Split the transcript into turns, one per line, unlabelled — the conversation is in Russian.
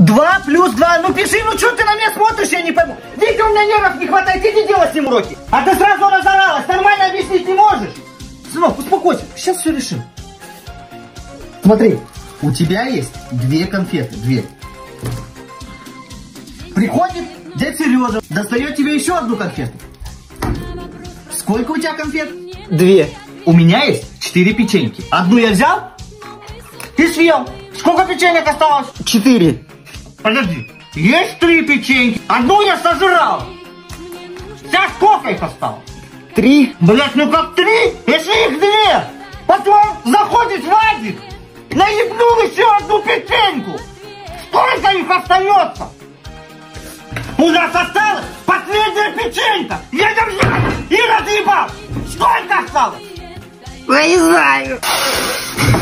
2 плюс 2. Ну пиши, ну что ты на меня смотришь, я не пойму. Витя, у меня нервов не хватает, иди делай с ним уроки. А ты сразу разоралась, нормально объяснить не можешь. Сынок, успокойся, сейчас все решим. Смотри, у тебя есть 2 конфеты, 2. Приходит дядя Сережа, достает тебе еще 1 конфету. Сколько у тебя конфет? 2. У меня есть 4 печеньки. 1 я взял и съел. Сколько печенек осталось? 4. Подожди, есть 3 печеньки. 1 я сожрал. Сейчас сколько их осталось? 3. Блять, ну как 3? Если их 2. Потом заходит Вадик, наебнул еще 1 печеньку. Сколько их остается? У нас осталась последняя печенька. Я не взял и разъебал. Сколько осталось?
Я не знаю.